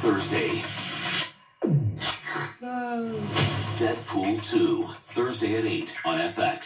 Thursday. Deadpool 2, Thursday at 8 on FX.